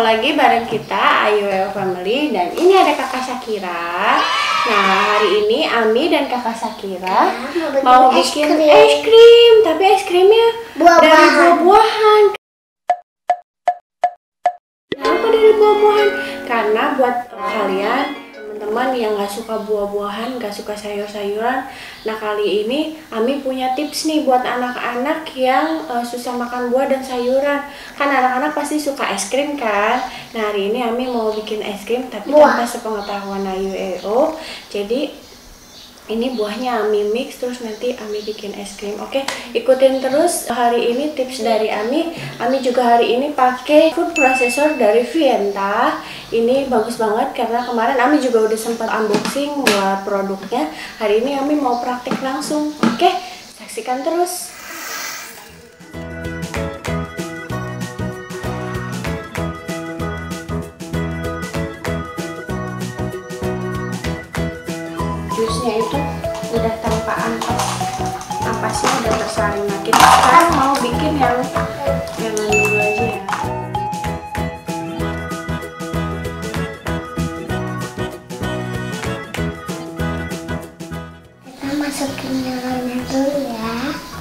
lagi bareng kita Ayu Family dan ini ada kakak Shakira. Nah, hari ini Ami dan kakak Shakira mau bikin es krim, tapi es krimnya dari buah-buahan. Kenapa dari buah-buahan? Karena buat kalian teman-teman yang gak suka buah-buahan, gak suka sayur-sayuran, nah kali ini Ami punya tips nih buat anak-anak yang susah makan buah dan sayuran. Kan anak-anak pasti suka es krim kan. Nah hari ini Ami mau bikin es krim tapi tanpa sepengetahuan Ayu EO. Jadi ini buahnya Ami mix, terus nanti Ami bikin es krim. Oke, ikutin terus. Hari ini tips dari Ami. Ami juga hari ini pakai food processor dari Vienta. Ini bagus banget karena kemarin Ami juga udah sempat unboxing buat produknya. Hari ini Ami mau praktik langsung. Oke, saksikan terus. Jusnya itu udah tanpa ampasnya udah tersaring. Nah kita sekarang mau bikin yang dulu aja ya. Kita masukin nyalanya dulu ya.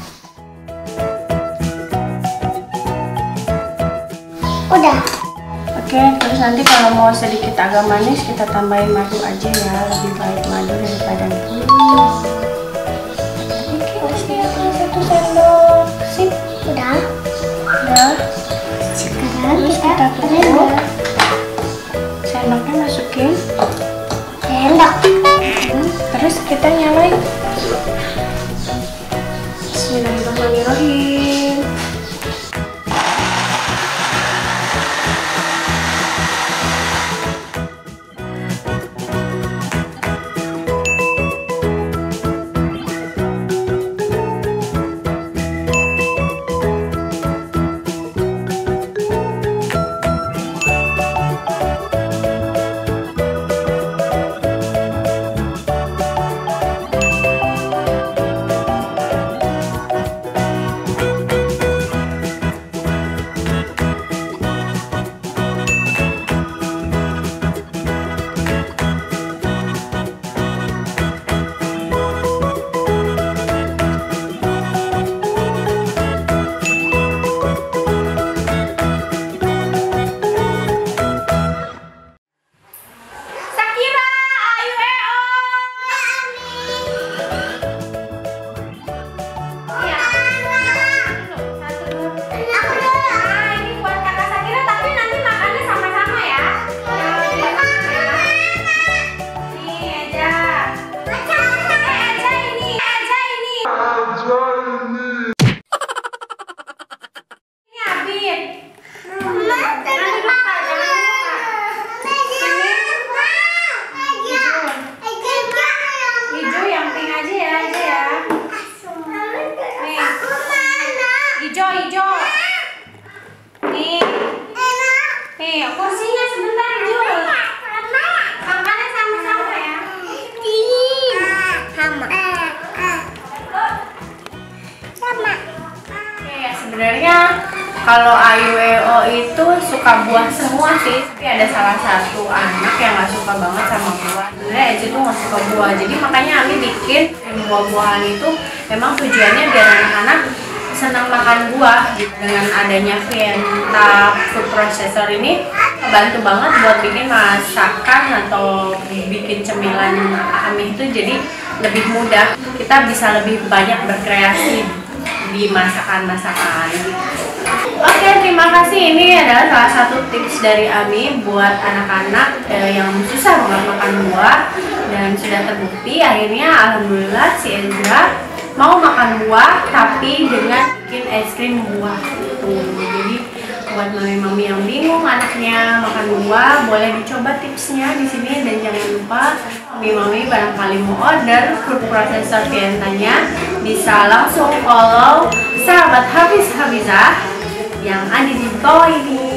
Udah. Oke, terus nanti kalau mau sedikit agak manis kita tambahin madu aja ya, lebih baik madu daripada gula. Oke, kasih 1 sendok. Sip, Udah. Sekarang terus kita tutup. Sendoknya masukin. Sendok. Terus kita nyalain. Bismillahirrahmanirrahim. Hijau. Nih, kursinya sebentar, Jul. Makannya sama-sama ya. Sama. Oke, ya sebenarnya kalau Ayu EO itu suka buah semua sih, tapi ada salah satu anak yang nggak suka banget sama buah. Sebenarnya Eci tuh nggak suka buah, jadi makanya Ami bikin buah-buahan itu memang tujuannya biar anak-anak senang makan buah gitu. Dengan adanya Vienta food processor ini bantu banget buat bikin masakan atau bikin cemilan Ami itu jadi lebih mudah. Kita bisa lebih banyak berkreasi di masakan-masakan gitu. Oke, terima kasih. Ini adalah salah satu tips dari Ami buat anak-anak yang susah banget makan buah dan sudah terbukti akhirnya alhamdulillah si Ezra mau makan buah tapi dengan bikin es krim buah gitu. Jadi buat mami-mami yang bingung anaknya makan buah, boleh dicoba tipsnya di sini. Dan jangan lupa mami-mami barangkali mau order food processor Vientanya, bisa langsung follow sahabat Hafiz Hafizah yang ada di bawah ini.